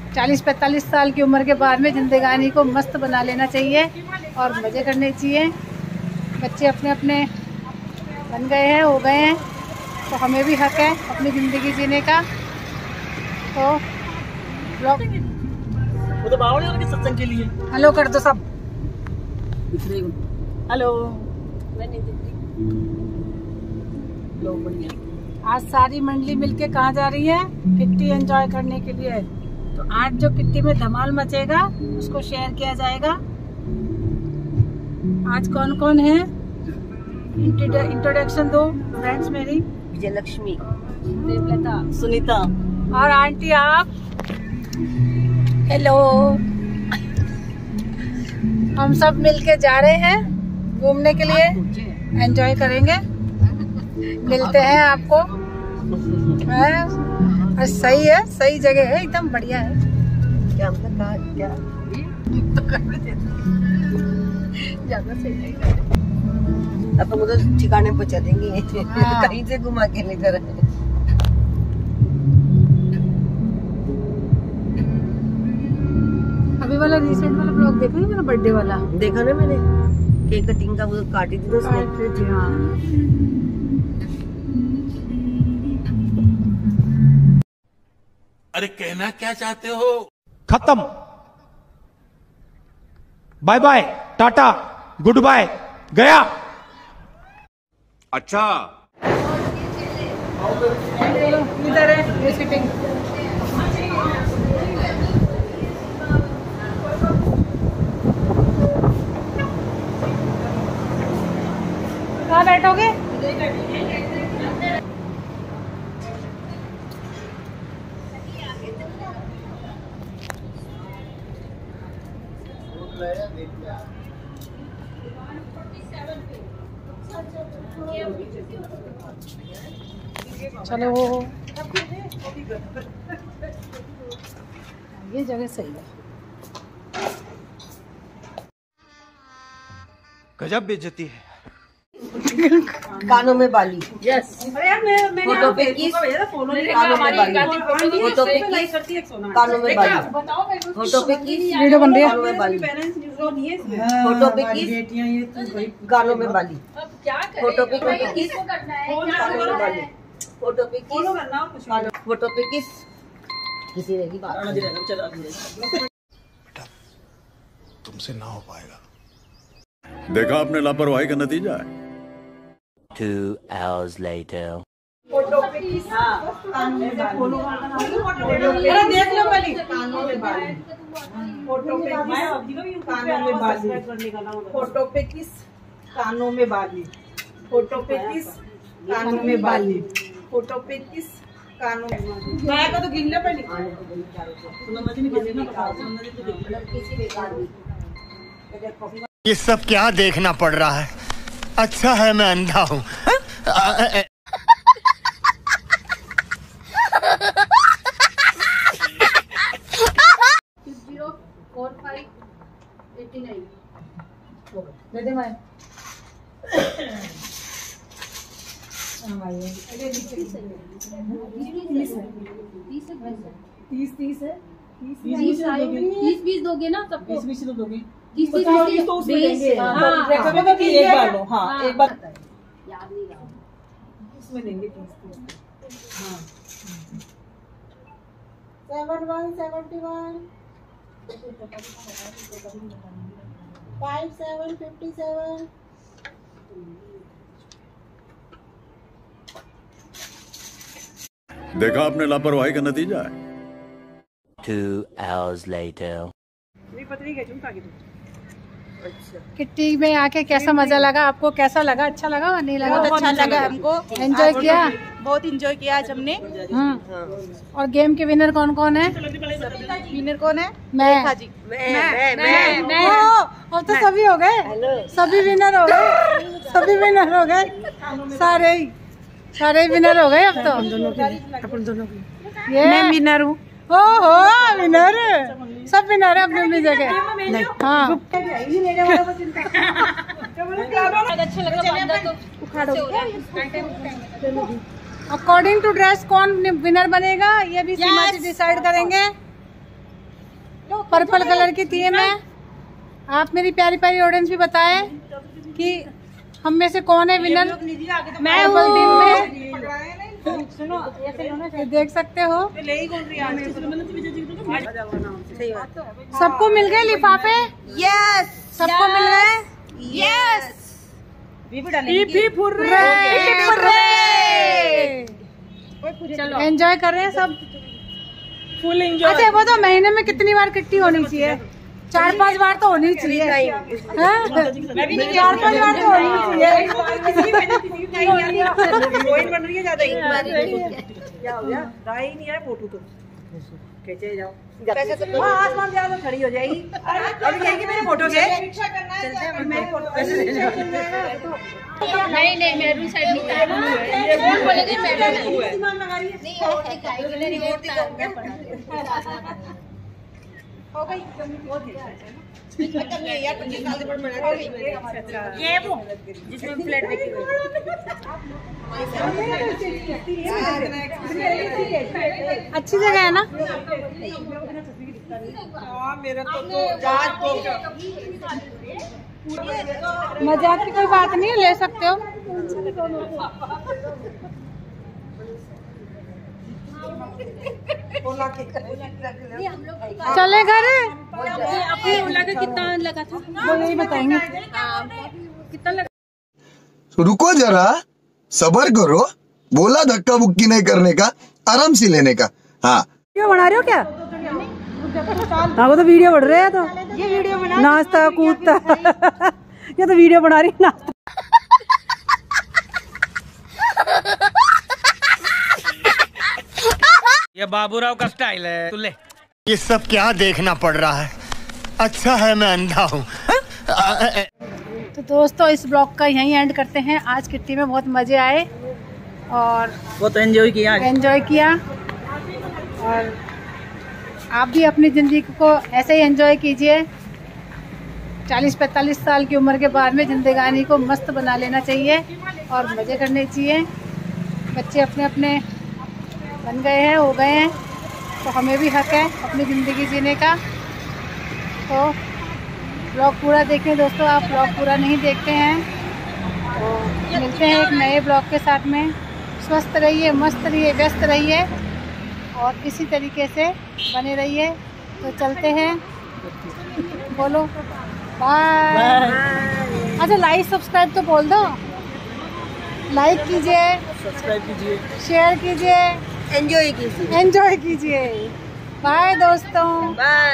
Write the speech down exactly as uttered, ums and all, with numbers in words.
चालीस पैंतालीस साल की उम्र के बाद में जिंदगानी को मस्त बना लेना चाहिए और मज़े करने चाहिए। बच्चे अपने अपने बन गए हैं, हो गए हैं, तो हमें भी हक है अपनी ज़िंदगी जीने का। तो ब्लॉग वो तो बावड़े और के सत्संग के लिए हेलो कर दो सब। हेलो। आज सारी मंडली मिलके कहाँ जा रही है? किट्टी एंजॉय करने के लिए। तो आज जो किट्टी में धमाल मचेगा उसको शेयर किया जाएगा। आज कौन कौन है? इंट्रोडक्शन दो फ्रेंड्स मेरी। विजयलक्ष्मी, देवलता, सुनीता और आंटी आप। हेलो। हम सब मिलके जा रहे हैं घूमने के लिए, एंजॉय करेंगे। मिलते हैं आपको। है? सही है, सही जगह है, एकदम बढ़िया है। क्या मतलब कहा क्या? ज्यादा सही नहीं है। अब हम उधर ठिकाने पर चलेंगे। हाँ। कहीं से घुमा के लेकर आए। अभी वाला रिसेंट वाला ब्लॉग देखा ना, मेरा बर्थडे वाला? देखा ना मैंने, केक कटिंग का वो काटी थी तो उसने। हाँ। अरे कहना क्या चाहते हो? खत्म, bye bye, tata, good bye, गया। अच्छा इधर है ये सीटिंग। कहाँ बैठोगे? चलो ये जगह सही है। गजब बेइज्जती है। कानों में बाली। यस। फोटो पे किस? कानों में बाली। फोटो पे किस? कानों में बाली। फोटो पे किस? वीडियो बन रही है। कानों में बाली। फोटो पे किस? कानों में बाली। फोटो पे किस? कानों में बाली। फोटो पे किस? फोटो पे किस? किसी रहेगी बात। बेटा तुमसे ना हो पाएगा। देखा आपने लापरवाही का नतीजा है। Two hours later. फोटो पे किस? कानों में बाली। अरे देख लो वाली। कानों में बाली। फोटो पे किस? कानों में बाली। फोटो पे किस? कानों में बाली। फोटो पे किस? कानों में बाली। फोटो पे किस? कानों में बाली। मैं का तो गिन ले पहले। सुनो मत नहीं किसी ना किसी बेकार नहीं। ये सब क्या देखना पड़ रहा है? अच्छा है मैं अंधा हूँ। तीस तीस है। तीस बीस दोगे ना सबको? बीस बीस तो दोगे। तीस तीस तो उसमें देंगे। हाँ, एक बार लो। हाँ, एक बार याद नहीं रहा उसमें देंगे तीस तीस। हाँ। Seven one seventy one, five seven fifty seven. देखा आपने लापरवाही का नतीजा है। Two hours later. किट्टी में आके कैसा मजा लगा आपको? कैसा लगा? अच्छा लगा और नहीं लगा? बहुत अच्छा लगा हमको। एंजॉय किया? बहुत एंजॉय किया आज हमने। हम्म। और गेम के विनर कौन कौन है? विनर कौन है? मैं। जी। मैं मैं मैं मैं। अब तो सभी हो गए, सभी विनर हो गए, सभी विनर हो गए, सारे ही सारे विनर हो गए अब तो। हम दोनों के, अपन दोनों के। ये मैं विनर हूँ। ओ हो विनर, सब विनर है अपनी अपनी जगह। हाँ अच्छा लगा। तो अकॉर्डिंग टू ड्रेस कौन विनर बनेगा ये भी सीमा जी डिसाइड करेंगे। यस। हाँ, हाँ। हाँ, हाँ। हाँ, हाँ। हाँ, हाँ। हाँ, हाँ। हाँ, हाँ। हाँ, हाँ। हाँ, हाँ। हाँ, हाँ। हाँ, हाँ। हाँ, हाँ। पर्पल कलर की थीम है। आप मेरी प्यारी प्यारी ऑडियंस भी बताएं कि हम में से कौन है विनर। मैं हूँ टीम में, ये देख सकते हो। सबको मिल गए लिफाफे? यस, सबको मिल गए। यस, चलो एंजॉय कर रहे हैं सब, फुल एंजॉय। अच्छा वो तो महीने में कितनी बार किट्टी होनी चाहिए? चार पांच बार तो होनी चाहिए। चार पांच बार तो होनी चाहिए। फोटो तो खींचे जाओ, आसमान ज्यादा खड़ी हो जाएगी। अभी कहेगी मेरे फोटो से नहीं नहीं मेरू साइड नहीं कौन बोलेगी हो गई ये वो जिसमें फ्लैट देखी अच्छी जगह है ना? मेरा तो तो मजाक की कोई बात नहीं है, ले सकते हो। चले घर अपनी ओला का कितना लगा था वो यही बताएंगे। कितना लगा? रुको जरा, सबर करो। बोला धक्का बुक्की नहीं करने का, आराम से लेने का। हाँ, वीडियो बना रहे हो क्या? हाँ वो तो वीडियो बढ़ रहे हैं। तो ये वीडियो बना नाश्ता कूदता ये तो वीडियो बना रही नाश्ता। ये बाबूराव का स्टाइल है। तुले ये सब क्या देखना पड़ रहा है? अच्छा है मैं अंधा हूँ। तो दोस्तों इस ब्लॉग का यहीं एंड करते हैं। आज किट्टी में बहुत मजे आए और वो तो एंजॉय किया एंजॉय किया और आप भी अपनी ज़िंदगी को ऐसे ही एंजॉय कीजिए। चालीस पैंतालीस साल की उम्र के बाद में जिंदगानी को मस्त बना लेना चाहिए और मज़े करने चाहिए। बच्चे अपने अपने बन गए हैं, हो गए हैं, तो हमें भी हक है अपनी ज़िंदगी जीने का। तो ब्लॉग पूरा देखें दोस्तों। आप ब्लॉग पूरा नहीं देखते हैं तो मिलते हैं एक नए ब्लॉग के साथ में। स्वस्थ रहिए, मस्त रहिए, व्यस्त रहिए और इसी तरीके से बने रहिए। तो चलते हैं, बोलो बाय। अच्छा लाइक सब्सक्राइब तो बोल दो। लाइक कीजिए, सब्सक्राइब कीजिए, शेयर कीजिए, एंजॉय कीजिए। एंजॉय कीजिए। बाय दोस्तों, बाय।